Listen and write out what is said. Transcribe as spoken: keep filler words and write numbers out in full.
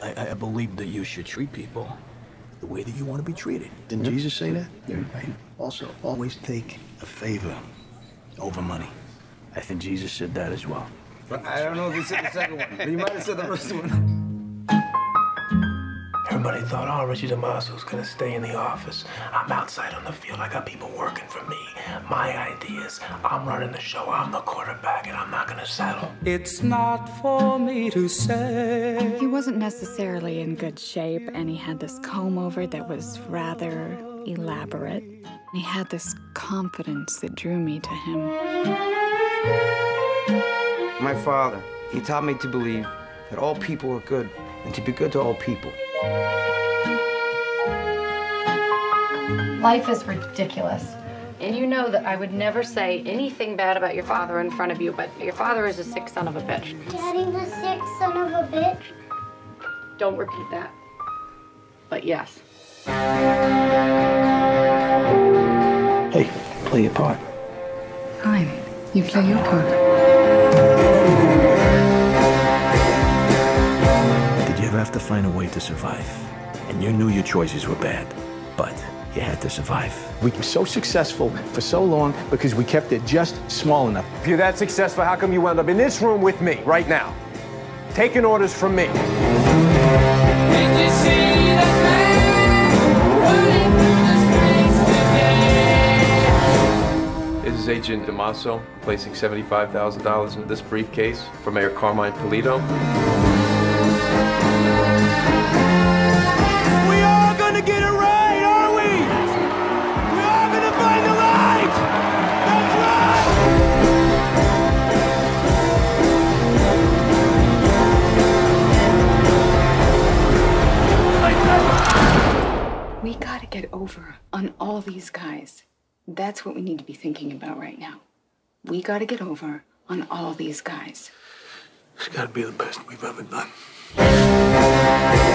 I, I believe that you should treat people the way that you want to be treated. Didn't Mm-hmm. Jesus say that? Yeah. Right. Also, always take a favor over money. I think Jesus said that as well. But I don't know if he said the second one, but he might have said the first one. Everybody thought, oh, Richie DiMaso's gonna stay in the office. I'm outside on the field. I got people working for me. My ideas. I'm running the show. I'm the quarterback, and I'm not gonna settle. It's not for me to say. He wasn't necessarily in good shape, and he had this comb over that was rather elaborate. He had this confidence that drew me to him. My father, he taught me to believe that all people are good and to be good to all people. Life is ridiculous. And you know that I would never say anything bad about your father in front of you, but your father is a sick son of a bitch. Daddy's a sick son of a bitch? Don't repeat that. But yes. Hey, play your part. Fine. You play your part. Did you ever have to find a way to survive? And you knew your choices were bad, but you had to survive. We were so successful for so long because we kept it just small enough. If you're that successful, how come you wound up in this room with me right now, taking orders from me? Did you see that man running through the streets today? This is Agent DiMaso, placing seventy-five thousand dollars into this briefcase for Mayor Carmine Polito. We are gonna get it right, are we? We are gonna find the light! That's We gotta get over on all these guys. That's what we need to be thinking about right now. We gotta get over on all these guys. It's gotta be the best we've ever done.